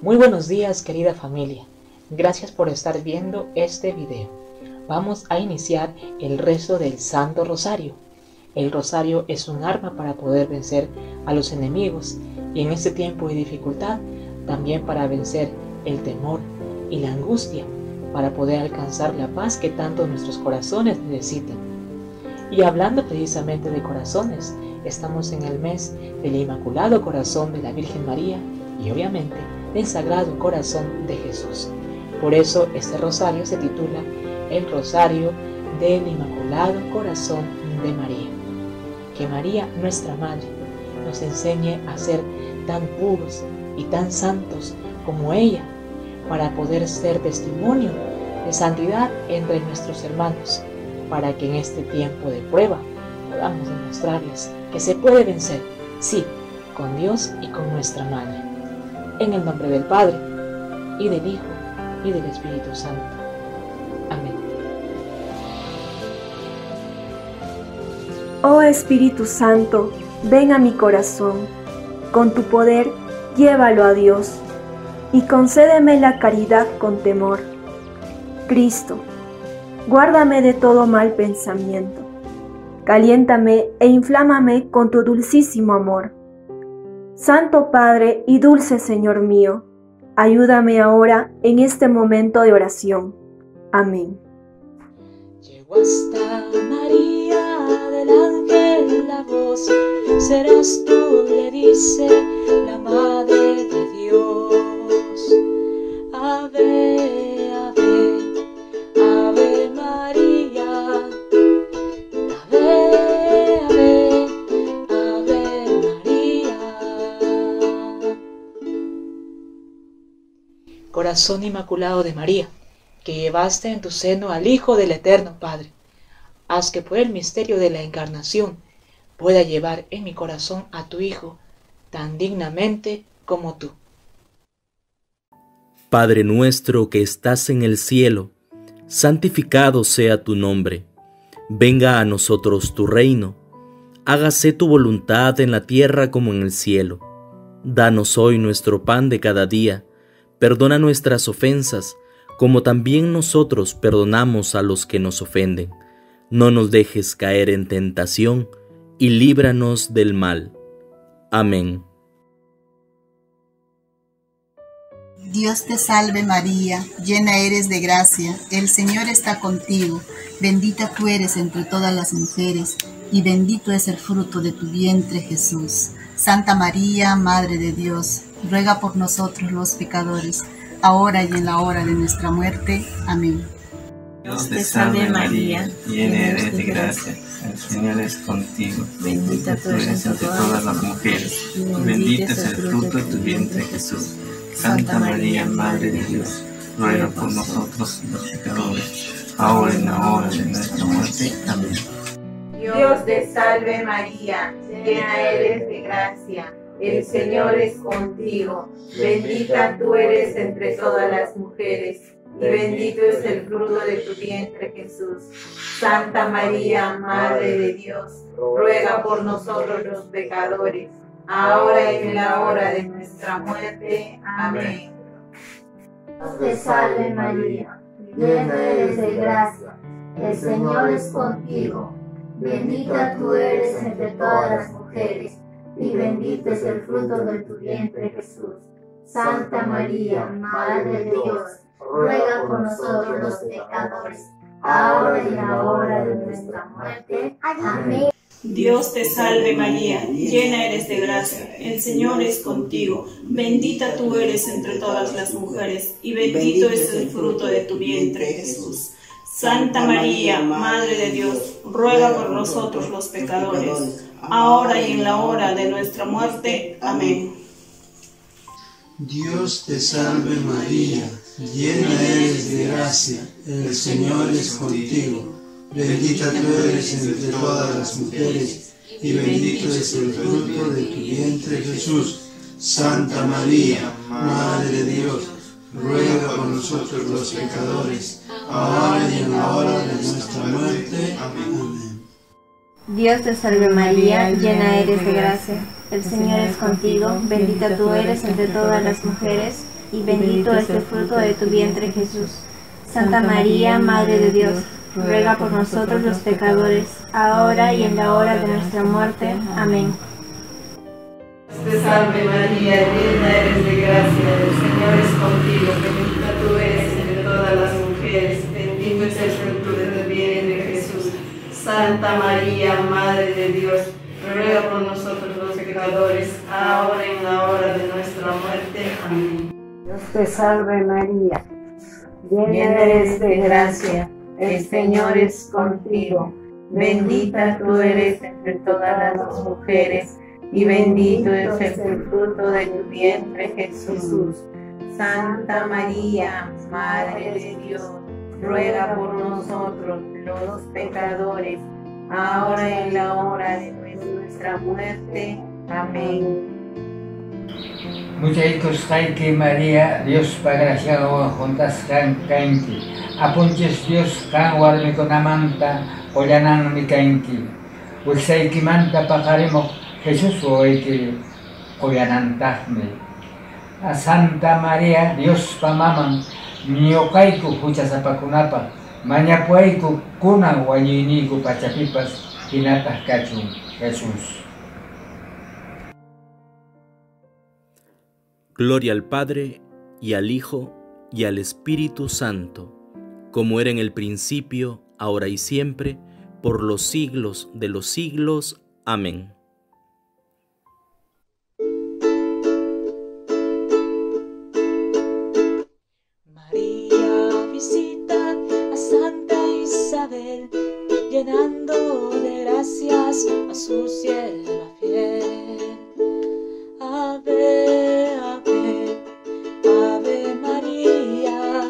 Muy buenos días, querida familia. Gracias por estar viendo este video. Vamos a iniciar el rezo del Santo Rosario. El rosario es un arma para poder vencer a los enemigos y en este tiempo de dificultad también para vencer el temor y la angustia, para poder alcanzar la paz que tanto nuestros corazones necesitan. Y hablando precisamente de corazones, estamos en el mes del Inmaculado Corazón de la Virgen María y obviamente del Sagrado Corazón de Jesús. Por eso este rosario se titula El Rosario del Inmaculado Corazón de María. Que María, nuestra Madre, nos enseñe a ser tan puros y tan santos como ella, para poder ser testimonio de santidad entre nuestros hermanos, para que en este tiempo de prueba podamos demostrarles que se puede vencer, sí, con Dios y con nuestra Madre. En el nombre del Padre, y del Hijo, y del Espíritu Santo. Amén. Oh Espíritu Santo, ven a mi corazón, con tu poder llévalo a Dios, y concédeme la caridad con temor. Cristo, guárdame de todo mal pensamiento, caliéntame e inflámame con tu dulcísimo amor. Santo Padre y dulce Señor mío, ayúdame ahora en este momento de oración. Amén. Llegó hasta María del ángel la voz, serás tú, le dice la Madre de Dios. Ave, ave, ave María, ave, ave, ave María. Corazón Inmaculado de María, que llevaste en tu seno al Hijo del Eterno Padre, haz que por el misterio de la Encarnación pueda llevar en mi corazón a tu Hijo tan dignamente como tú. Padre nuestro que estás en el cielo, santificado sea tu nombre. Venga a nosotros tu reino. Hágase tu voluntad en la tierra como en el cielo. Danos hoy nuestro pan de cada día. Perdona nuestras ofensas, como también nosotros perdonamos a los que nos ofenden. No nos dejes caer en tentación, y líbranos del mal. Amén. Dios te salve María, llena eres de gracia, el Señor está contigo, bendita tú eres entre todas las mujeres, y bendito es el fruto de tu vientre Jesús. Santa María, Madre de Dios, ruega por nosotros los pecadores, ahora y en la hora de nuestra muerte. Amén. Dios te salve María, llena eres de gracia, el Señor es contigo, bendita tú eres entre todas las mujeres, y bendito es el fruto de tu vientre Jesús. Santa María, Madre de Dios, ruega por nosotros los pecadores, ahora y en la hora de nuestra muerte. Amén. Dios te salve María, llena eres de gracia, el Señor es contigo, bendita tú eres entre todas las mujeres, y bendito es el fruto de tu vientre Jesús. Santa María, Madre de Dios, ruega por nosotros los pecadores, ahora y en la hora de nuestra muerte. Amén. Dios te salve María, llena eres de gracia, el Señor es contigo, bendita tú eres entre todas las mujeres, y bendito es el fruto de tu vientre Jesús. Santa María, Madre de Dios, ruega por nosotros los pecadores, ahora y en la hora de nuestra muerte. Amén. Dios te salve María, llena eres de gracia, el Señor es contigo, bendita tú eres entre todas las mujeres, y bendito es el fruto de tu vientre Jesús. Santa María, Madre de Dios, ruega por nosotros los pecadores, ahora y en la hora de nuestra muerte. Amén. Dios te salve María, llena eres de gracia, el Señor es contigo, bendita tú eres entre todas las mujeres, y bendito es el fruto de tu vientre Jesús. Santa María, Madre de Dios, ruega por nosotros los pecadores, ahora y en la hora de nuestra muerte. Amén. Dios te salve María, llena eres de gracia, el Señor es contigo, bendita tú eres entre todas las mujeres, y bendito es el fruto de tu vientre, Jesús. Santa María, Madre de Dios, ruega por nosotros los pecadores, ahora y en la hora de nuestra muerte. Amén. Te salve María, llena eres de gracia, el Señor es contigo, bendita tú eres entre todas las mujeres, bendito es el fruto de tu vientre, Jesús. Santa María, Madre de Dios, ruega por nosotros los pecadores, ahora y en la hora de nuestra muerte. Amén. Dios te salve María, llena eres de gracia, el Señor es contigo, bendita tú eres entre todas las mujeres, y bendito es el fruto de tu vientre, Jesús. Santa María, Madre de Dios, ruega por nosotros los pecadores, ahora y en la hora de nuestra muerte. Amén. Muchachos, que María, Dios pagracia o juntas kanki. Apunches Dios kan warmi konamanta, olanan mi kanki. Wixaiki manta pajaremo Jesús oiki koyanantahme. A Santa María, Dios pamaman, niokaiku huchasapakunapa, mañapuaiku kunan wañuyniku pachapipas, hinatah kachun Jesús. Gloria al Padre, y al Hijo, y al Espíritu Santo, como era en el principio, ahora y siempre, por los siglos de los siglos. Amén. María visita a Santa Isabel, llenando de gracias a su sierva fiel. Ave, ave, ave María,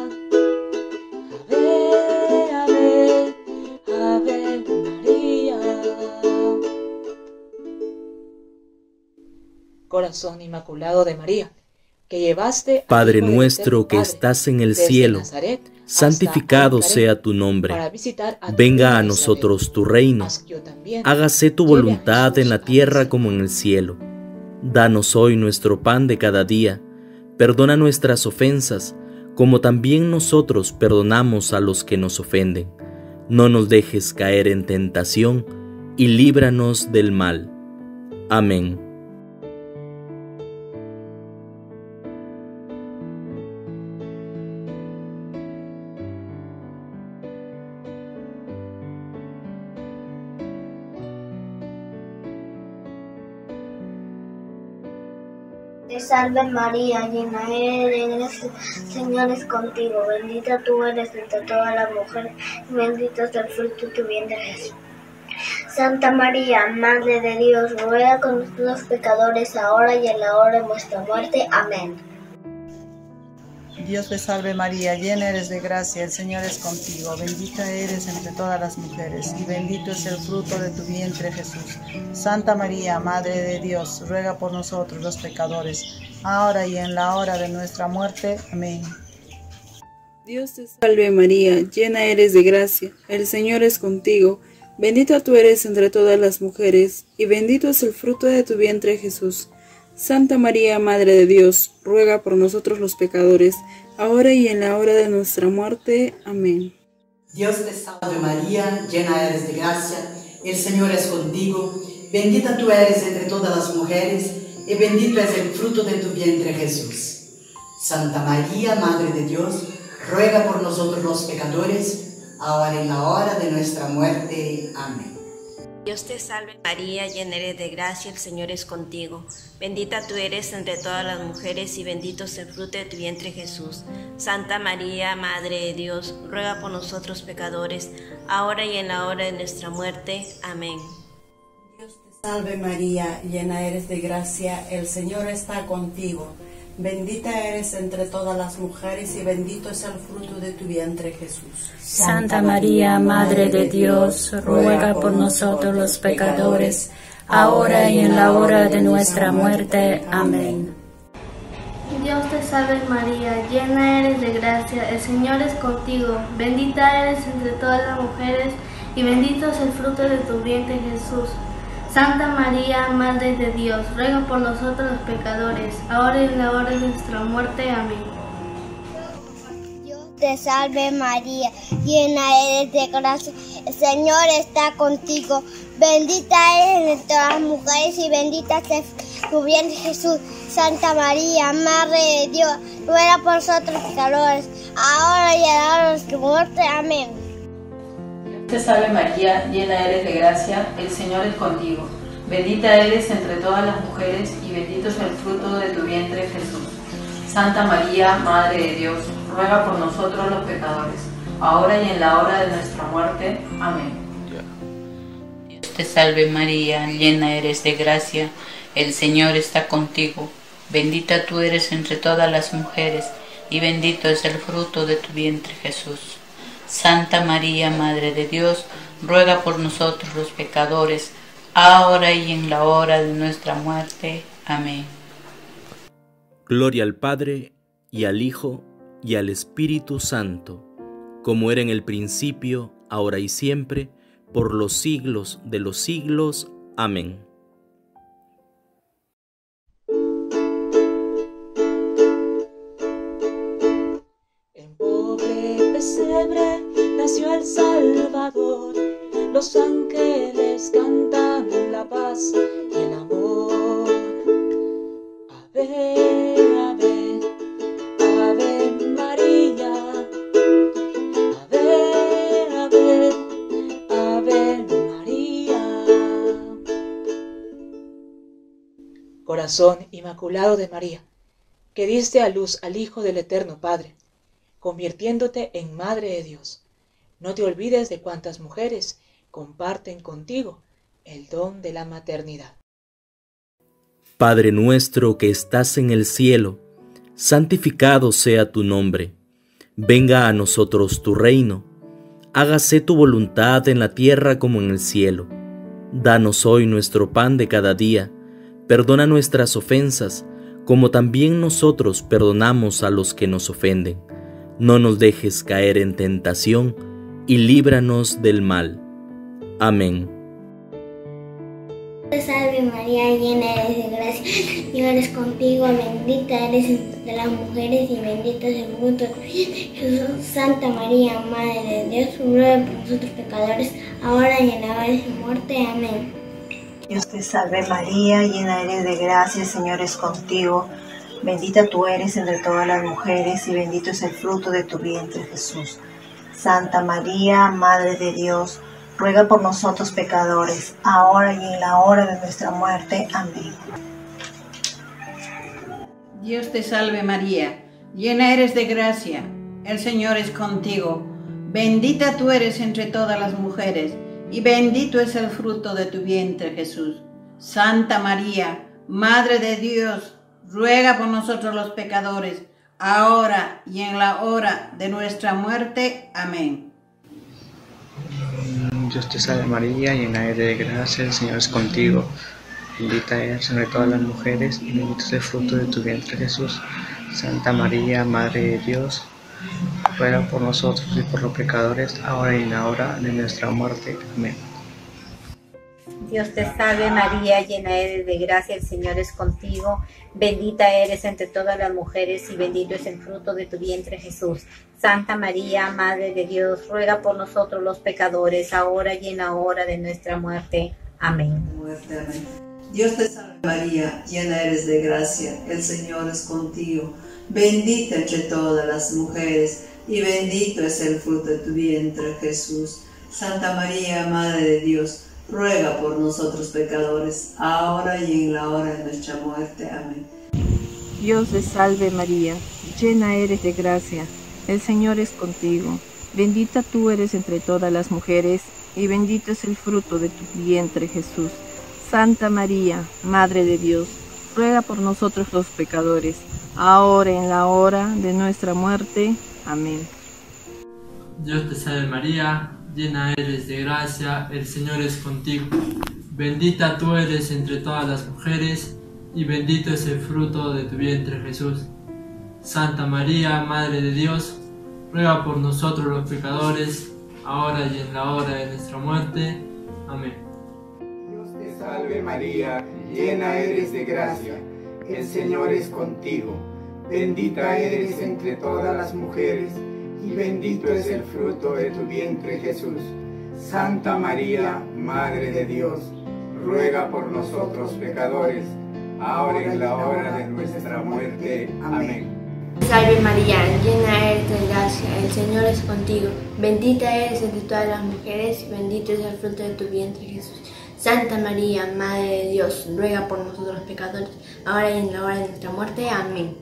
ave, ave, ave María. Corazón Inmaculado de María, que llevaste Padre nuestro que estás en el cielo, santificado sea tu nombre. Venga a nosotros tu reino. Hágase tu voluntad en la tierra como en el cielo. Danos hoy nuestro pan de cada día. Perdona nuestras ofensas, como también nosotros perdonamos a los que nos ofenden. No nos dejes caer en tentación, y líbranos del mal. Amén. Te salve María, llena eres de gracia, el Señor es contigo, bendita tú eres entre todas las mujeres, y bendito es el fruto de tu vientre Jesús. Santa María, Madre de Dios, ruega con nosotros los pecadores, ahora y en la hora de nuestra muerte. Amén. Dios te salve María, llena eres de gracia, el Señor es contigo, bendita eres entre todas las mujeres, y bendito es el fruto de tu vientre Jesús. Santa María, Madre de Dios, ruega por nosotros los pecadores, ahora y en la hora de nuestra muerte. Amén. Dios te salve María, llena eres de gracia, el Señor es contigo, bendita tú eres entre todas las mujeres, y bendito es el fruto de tu vientre Jesús. Santa María, Madre de Dios, ruega por nosotros los pecadores, ahora y en la hora de nuestra muerte. Amén. Dios te salve María, llena eres de gracia, el Señor es contigo, bendita tú eres entre todas las mujeres, y bendito es el fruto de tu vientre Jesús. Santa María, Madre de Dios, ruega por nosotros los pecadores, ahora y en la hora de nuestra muerte. Amén. Dios te salve María, llena eres de gracia, el Señor es contigo. Bendita tú eres entre todas las mujeres y bendito es el fruto de tu vientre Jesús. Santa María, Madre de Dios, ruega por nosotros pecadores, ahora y en la hora de nuestra muerte. Amén. Dios te salve María, llena eres de gracia, el Señor está contigo. Bendita eres entre todas las mujeres y bendito es el fruto de tu vientre Jesús. Santa María, Madre de Dios, ruega por nosotros los pecadores, ahora y en la hora de nuestra muerte. Amén. Dios te salve María, llena eres de gracia, el Señor es contigo, bendita eres entre todas las mujeres y bendito es el fruto de tu vientre Jesús. Santa María, Madre de Dios, ruega por nosotros los pecadores, ahora y en la hora de nuestra muerte. Amén. Dios te salve María, llena eres de gracia, el Señor está contigo. Bendita eres entre todas las mujeres y bendita es tu vientre Jesús. Santa María, Madre de Dios, ruega por nosotros pecadores, ahora y en la hora de nuestra muerte. Amén. Dios te salve María, llena eres de gracia, el Señor es contigo. Bendita eres entre todas las mujeres y bendito es el fruto de tu vientre Jesús. Santa María, Madre de Dios, ruega por nosotros los pecadores, ahora y en la hora de nuestra muerte. Amén. Dios te salve María, llena eres de gracia, el Señor está contigo. Bendita tú eres entre todas las mujeres, y bendito es el fruto de tu vientre Jesús. Santa María, Madre de Dios, ruega por nosotros los pecadores, ahora y en la hora de nuestra muerte. Amén. Gloria al Padre, y al Hijo, y al Espíritu Santo, como era en el principio, ahora y siempre, por los siglos de los siglos. Amén. Pesebre nació el Salvador, los ángeles cantan la paz y el amor. Ave, ave, ave María, ave, ave, ave María. Corazón inmaculado de María, que diste a luz al Hijo del Eterno Padre, convirtiéndote en Madre de Dios. No te olvides de cuántas mujeres comparten contigo el don de la maternidad. Padre nuestro que estás en el cielo, santificado sea tu nombre. Venga a nosotros tu reino. Hágase tu voluntad en la tierra como en el cielo. Danos hoy nuestro pan de cada día. Perdona nuestras ofensas, como también nosotros perdonamos a los que nos ofenden. No nos dejes caer en tentación, y líbranos del mal. Amén. Te salve María, llena eres de gracia, el Señor es contigo, bendita eres entre las mujeres y bendito es el fruto de tu vientre Jesús. Santa María, Madre de Dios, ruega por nosotros pecadores, ahora y en la hora de su muerte. Amén. Dios te salve María, llena eres de gracia, el Señor es contigo. Bendita tú eres entre todas las mujeres y bendito es el fruto de tu vientre Jesús. Santa María, Madre de Dios, ruega por nosotros pecadores, ahora y en la hora de nuestra muerte. Amén. Dios te salve María, llena eres de gracia, el Señor es contigo. Bendita tú eres entre todas las mujeres y bendito es el fruto de tu vientre Jesús. Santa María, Madre de Dios, ruega por nosotros los pecadores, ahora y en la hora de nuestra muerte. Amén. Dios te salve María, llena eres de gracia, el Señor es contigo. Bendita eres entre todas las mujeres y bendito es el fruto de tu vientre Jesús. Santa María, Madre de Dios, ruega por nosotros y por los pecadores, ahora y en la hora de nuestra muerte. Amén. Dios te salve María, llena eres de gracia, el Señor es contigo. Bendita eres entre todas las mujeres y bendito es el fruto de tu vientre Jesús. Santa María, Madre de Dios, ruega por nosotros los pecadores, ahora y en la hora de nuestra muerte. Amén. Dios te salve María, llena eres de gracia, el Señor es contigo. Bendita entre todas las mujeres y bendito es el fruto de tu vientre Jesús. Santa María, Madre de Dios, ruega por nosotros pecadores, ahora y en la hora de nuestra muerte. Amén. Dios te salve María, llena eres de gracia, el Señor es contigo. Bendita tú eres entre todas las mujeres, y bendito es el fruto de tu vientre Jesús. Santa María, Madre de Dios, ruega por nosotros los pecadores, ahora y en la hora de nuestra muerte. Amén. Dios te salve María, llena eres de gracia, el Señor es contigo. Bendita tú eres entre todas las mujeres, y bendito es el fruto de tu vientre Jesús. Santa María, Madre de Dios, ruega por nosotros los pecadores, ahora y en la hora de nuestra muerte. Amén. salve María, llena eres de gracia, el Señor es contigo. Bendita eres entre todas las mujeres, y bendito es el fruto de tu vientre Jesús. Santa María, Madre de Dios, ruega por nosotros pecadores, ahora y en la hora de nuestra muerte. Amén. Salve María, llena eres de gracia, el Señor es contigo. Bendita eres entre todas las mujeres, y bendito es el fruto de tu vientre Jesús. Santa María, Madre de Dios, ruega por nosotros pecadores, ahora y en la hora de nuestra muerte. Amén.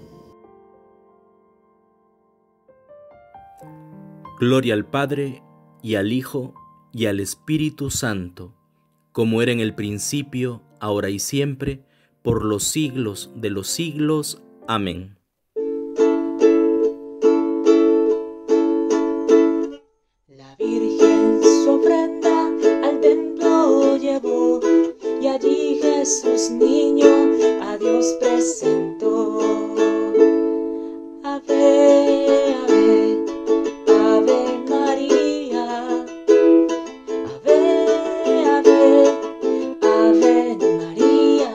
Gloria al Padre, y al Hijo, y al Espíritu Santo, como era en el principio, ahora y siempre, por los siglos de los siglos. Amén. La Virgen su ofrenda al templo llevó, y allí Jesús niño a Dios presentó. Ave, ave, ave María, ave, ave, ave María.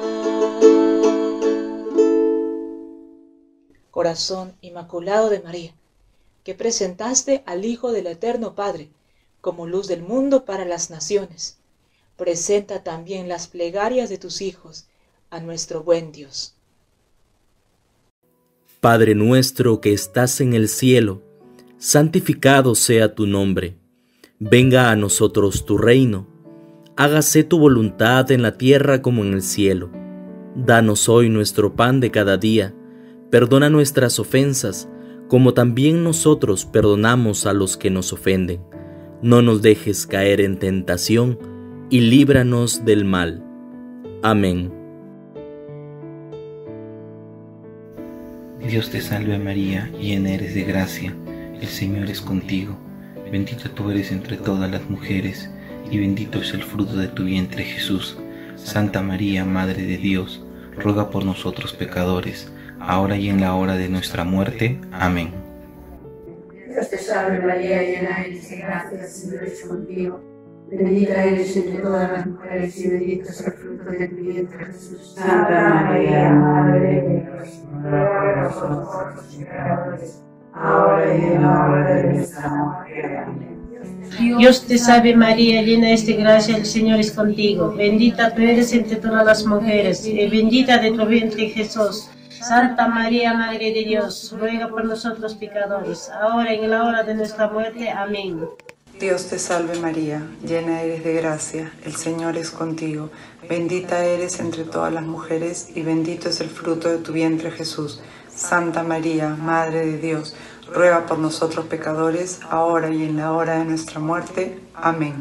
Corazón inmaculado de María, que presentaste al Hijo del Eterno Padre como luz del mundo para las naciones, presenta también las plegarias de tus hijos a nuestro buen Dios. Padre nuestro que estás en el cielo, santificado sea tu nombre. Venga a nosotros tu reino. Hágase tu voluntad en la tierra como en el cielo. Danos hoy nuestro pan de cada día. Perdona nuestras ofensas, como también nosotros perdonamos a los que nos ofenden. No nos dejes caer en tentación, y líbranos del mal. Amén. Dios te salve María, llena eres de gracia, el Señor es contigo. Bendita tú eres entre todas las mujeres, y bendito es el fruto de tu vientre Jesús. Santa María, Madre de Dios, ruega por nosotros pecadores, ahora y en la hora de nuestra muerte. Amén. Dios te salve María, llena eres de gracia, el Señor es contigo. Bendita eres entre todas las mujeres, y bendito es el fruto de tu vientre Jesús. Santa María, Madre de Dios, ruega por nosotros pecadores, ahora y en la hora de nuestra muerte. Amén. Dios te salve María, llena eres de gracia, el Señor es contigo. Bendita tú eres entre todas las mujeres, y bendita de tu vientre Jesús. Santa María, Madre de Dios, ruega por nosotros pecadores, ahora y en la hora de nuestra muerte. Amén. Dios te salve María, llena eres de gracia, el Señor es contigo. Bendita eres entre todas las mujeres, y bendito es el fruto de tu vientre Jesús. Santa María, Madre de Dios, ruega por nosotros pecadores, ahora y en la hora de nuestra muerte. Amén.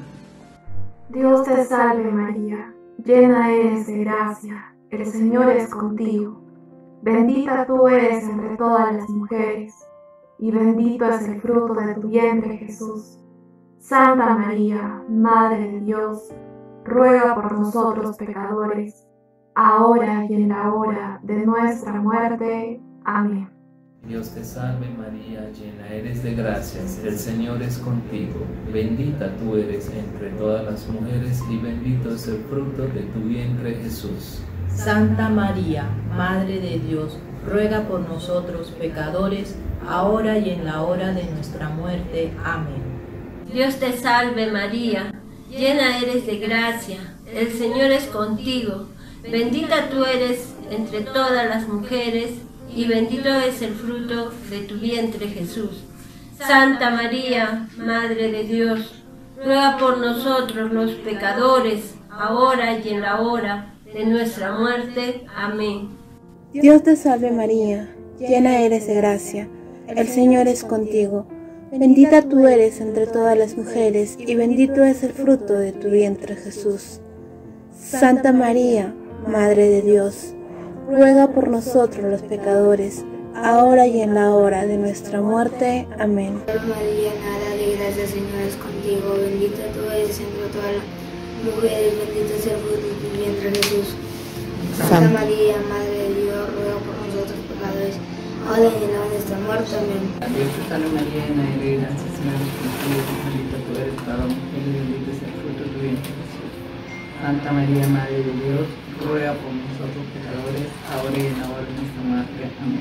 Dios te salve María, llena eres de gracia, el Señor es contigo. Bendita tú eres entre todas las mujeres, y bendito es el fruto de tu vientre Jesús. Santa María, Madre de Dios, ruega por nosotros pecadores, ahora y en la hora de nuestra muerte. Amén. Dios te salve María, llena eres de gracia, el Señor es contigo. Bendita tú eres entre todas las mujeres, y bendito es el fruto de tu vientre Jesús. Santa María, Madre de Dios, ruega por nosotros pecadores, ahora y en la hora de nuestra muerte. Amén. Dios te salve María, llena eres de gracia, el Señor es contigo. Bendita tú eres entre todas las mujeres, y bendito es el fruto de tu vientre Jesús. Santa María, Madre de Dios, ruega por nosotros los pecadores, ahora y en la hora de nuestra muerte. Amén. Dios te salve María, llena eres de gracia, el Señor es contigo. Bendita tú eres entre todas las mujeres, y bendito es el fruto de tu vientre Jesús. Santa María, Madre de Dios, ruega por nosotros los pecadores, ahora y en la hora de nuestra muerte. Amén. María, nada de gracia, el Señor es contigo. Bendita tú eres entre todas las mujeres, bendito es el fruto de tu vientre Jesús. Santa María, Madre de Dios, ruega por nosotros pecadores, ahora y en la hora de nuestra muerte. Amén. Dios te salve María, llena eres de gracia, el Señor es contigo. Bendita tú eres entre todas las mujeres, y bendito es el fruto de tu vientre Jesús. Santa María, Madre de Dios, ruega por nosotros pecadores, ahora y en la hora de nuestra muerte. Amén.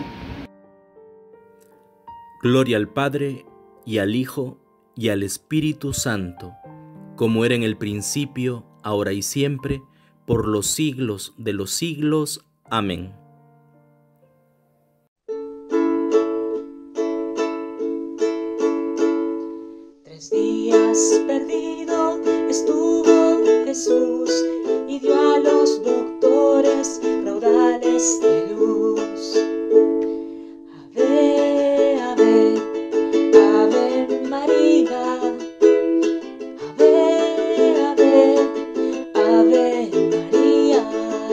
Gloria al Padre, y al Hijo, y al Espíritu Santo, como era en el principio, ahora y siempre, por los siglos de los siglos. Amén. Días perdido estuvo Jesús y dio a los doctores raudales de luz. Ave, ave, ave María. Ave, ave, ave María.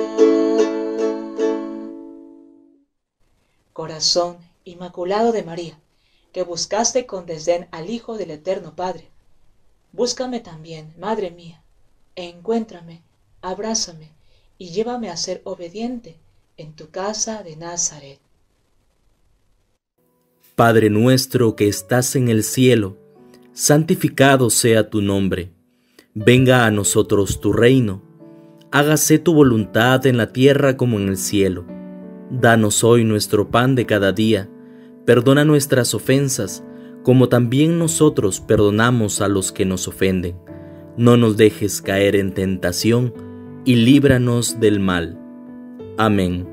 Corazón inmaculado de María, que buscaste con desdén al Hijo del Eterno Padre. Búscame también, Madre mía, e encuéntrame, abrázame y llévame a ser obediente en tu casa de Nazaret. Padre nuestro que estás en el cielo, santificado sea tu nombre. Venga a nosotros tu reino. Hágase tu voluntad en la tierra como en el cielo. Danos hoy nuestro pan de cada día. Perdona nuestras ofensas, como también nosotros perdonamos a los que nos ofenden. No nos dejes caer en tentación, y líbranos del mal. Amén.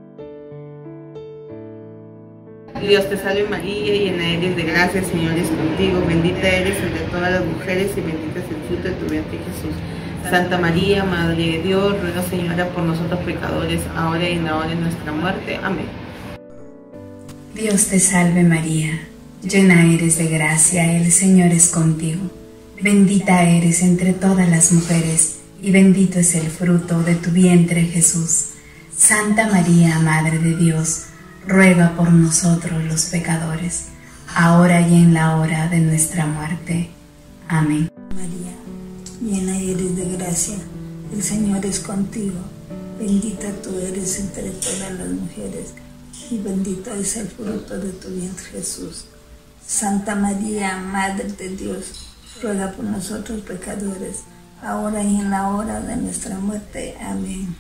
Dios te salve María, llena eres de gracia, el Señor es contigo. Bendita eres entre todas las mujeres, y bendito es el fruto de tu vientre Jesús. Santa María, Madre de Dios, ruega, Señora, por nosotros pecadores, ahora y en la hora de nuestra muerte. Amén. Dios te salve María, llena eres de gracia, el Señor es contigo. Bendita eres entre todas las mujeres, y bendito es el fruto de tu vientre Jesús. Santa María, Madre de Dios, ruega por nosotros los pecadores, ahora y en la hora de nuestra muerte. Amén. María, llena eres de gracia, el Señor es contigo. Bendita tú eres entre todas las mujeres, y bendito es el fruto de tu vientre Jesús. Santa María, Madre de Dios, ruega por nosotros pecadores, ahora y en la hora de nuestra muerte. Amén.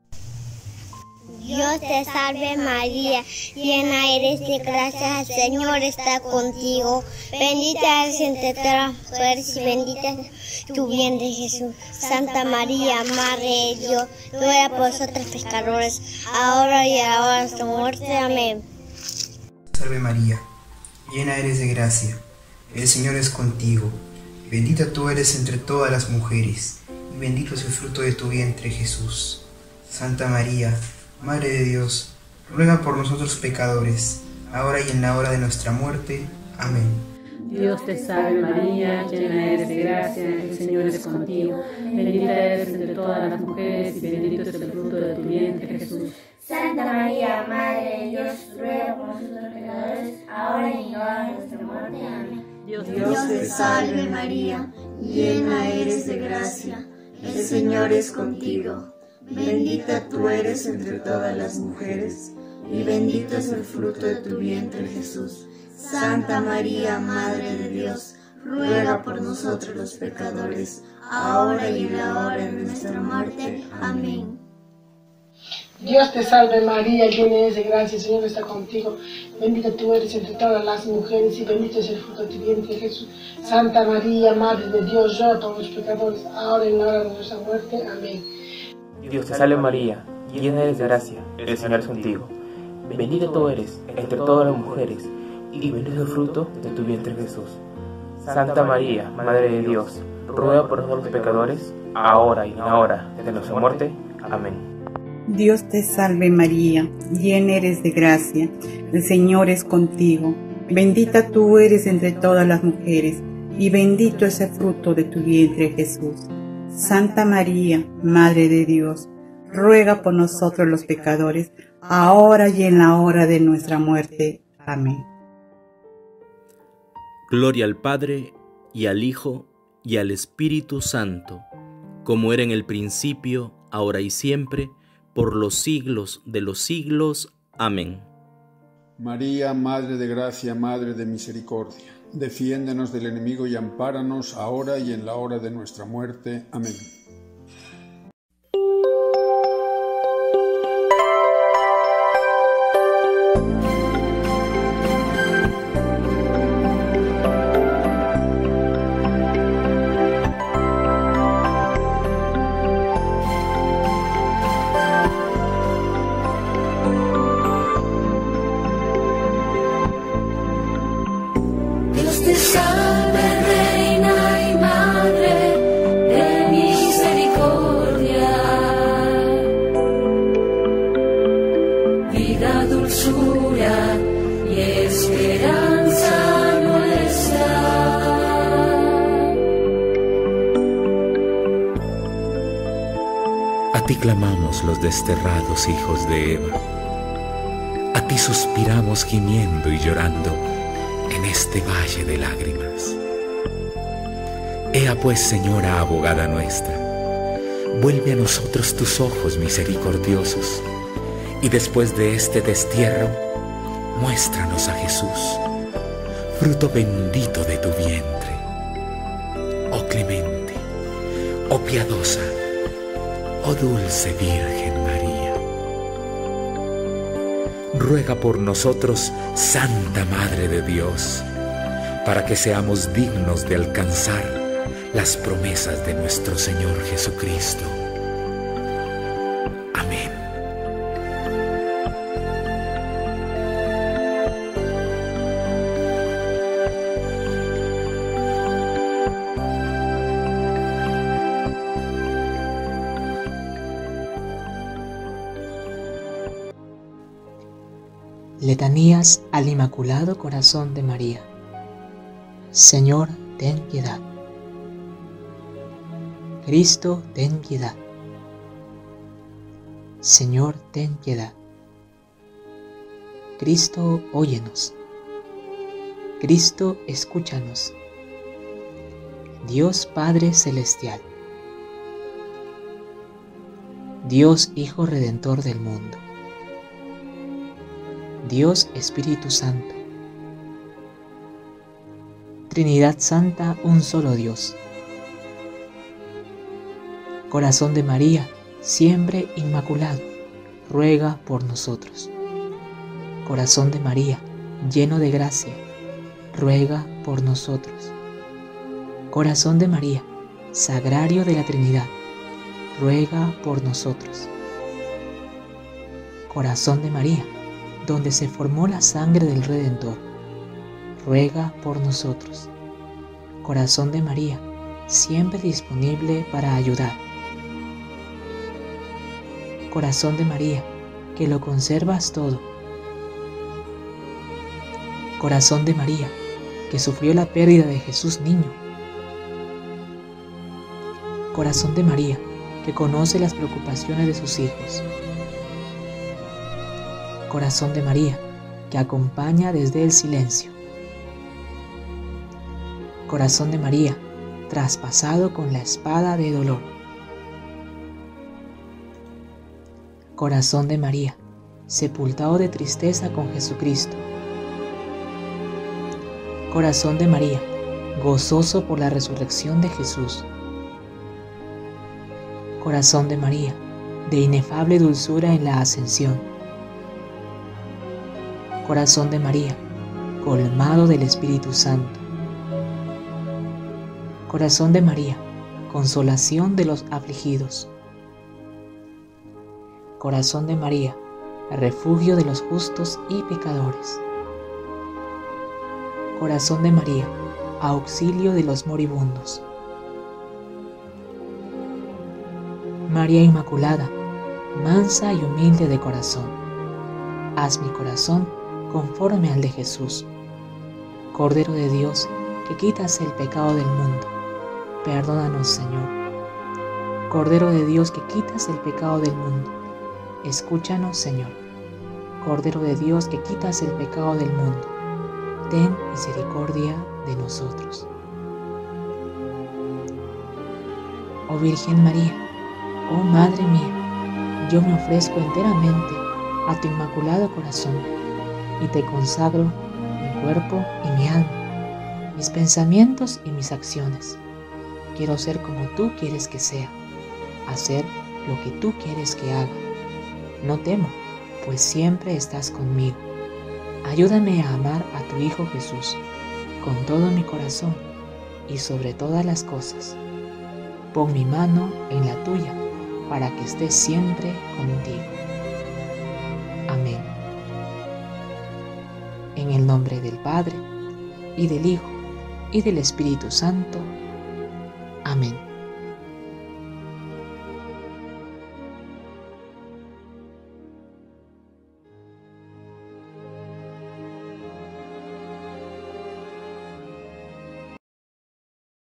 Dios te salve María, llena eres de gracia, el Señor está contigo. Bendita eres entre todas las mujeres, y bendita es tu vientre Jesús. Santa María, Madre de Dios, ruega por nosotros pecadores, ahora y a la hora de nuestra muerte. Amén. Salve María, llena eres de gracia, el Señor es contigo. Bendita tú eres entre todas las mujeres, y bendito es el fruto de tu vientre Jesús. Santa María, Madre de Dios, ruega por nosotros pecadores, ahora y en la hora de nuestra muerte. Amén. Dios te salve María, llena eres de gracia, el Señor es contigo. Bendita eres entre todas las mujeres, y bendito es el fruto de tu vientre Jesús. Santa María, Madre de Dios, ruega por nosotros pecadores, ahora y en la hora de nuestra muerte. Amén. Dios te salve María, llena eres de gracia, el Señor es contigo. Bendita tú eres entre todas las mujeres, y bendito es el fruto de tu vientre Jesús. Santa María, Madre de Dios, ruega por nosotros los pecadores, ahora y en la hora de nuestra muerte. Amén. Dios te salve María, llena eres de gracia, el Señor está contigo. Bendita tú eres entre todas las mujeres, y bendito es el fruto de tu vientre Jesús. Santa María, Madre de Dios, ruega por los pecadores, ahora y en la hora de nuestra muerte. Amén. Dios te salve María, llena eres de gracia, el Señor es contigo. Bendita tú eres entre todas las mujeres, y bendito es el fruto de tu vientre Jesús. Santa María, Madre de Dios, ruega por nosotros pecadores, ahora y en la hora de nuestra muerte. Amén. Dios te salve María, llena eres de gracia, el Señor es contigo. Bendita tú eres entre todas las mujeres, y bendito es el fruto de tu vientre Jesús. Santa María, Madre de Dios, ruega por nosotros los pecadores, ahora y en la hora de nuestra muerte. Amén. Gloria al Padre, y al Hijo, y al Espíritu Santo, como era en el principio, ahora y siempre, por los siglos de los siglos. Amén. María, Madre de Gracia, Madre de Misericordia, defiéndenos del enemigo y ampáranos ahora y en la hora de nuestra muerte. Amén. A ti clamamos los desterrados hijos de Eva. A ti suspiramos gimiendo y llorando en este valle de lágrimas. Ea pues, Señora abogada nuestra, vuelve a nosotros tus ojos misericordiosos, y después de este destierro, muéstranos a Jesús, fruto bendito de tu vientre. Oh clemente, oh piadosa, oh dulce Virgen María. Ruega por nosotros, Santa Madre de Dios, para que seamos dignos de alcanzar las promesas de nuestro Señor Jesucristo. Amén. Letanías al Inmaculado Corazón de María. Señor, ten piedad. Cristo, ten piedad. Señor, ten piedad. Cristo, óyenos. Cristo, escúchanos. Dios Padre Celestial. Dios Hijo Redentor del mundo. Dios Espíritu Santo. Trinidad Santa, un solo Dios. Corazón de María, siempre inmaculado, ruega por nosotros. Corazón de María, lleno de gracia, ruega por nosotros. Corazón de María, sagrario de la Trinidad, ruega por nosotros. Corazón de María, donde se formó la sangre del Redentor, ruega por nosotros. Corazón de María, siempre disponible para ayudar. Corazón de María, que lo conservas todo. Corazón de María, que sufrió la pérdida de Jesús niño. Corazón de María, que conoce las preocupaciones de sus hijos. Corazón de María, que acompaña desde el silencio. Corazón de María, traspasado con la espada de dolor. Corazón de María, sepultado de tristeza con Jesucristo. Corazón de María, gozoso por la resurrección de Jesús. Corazón de María, de inefable dulzura en la ascensión. Corazón de María, colmado del Espíritu Santo. Corazón de María, consolación de los afligidos. Corazón de María, refugio de los justos y pecadores. Corazón de María, auxilio de los moribundos. María Inmaculada, mansa y humilde de corazón, haz mi corazón conforme al de Jesús. Cordero de Dios, que quitas el pecado del mundo, perdónanos, Señor. Cordero de Dios, que quitas el pecado del mundo, escúchanos, Señor. Cordero de Dios, que quitas el pecado del mundo, ten misericordia de nosotros. Oh Virgen María, oh Madre mía, yo me ofrezco enteramente a tu inmaculado corazón y te consagro mi cuerpo y mi alma, mis pensamientos y mis acciones. Quiero ser como tú quieres que sea, hacer lo que tú quieres que haga. No temo, pues siempre estás conmigo. Ayúdame a amar a tu Hijo Jesús con todo mi corazón y sobre todas las cosas. Pon mi mano en la tuya para que esté siempre contigo. Amén. En el nombre del Padre, y del Hijo, y del Espíritu Santo. Amén.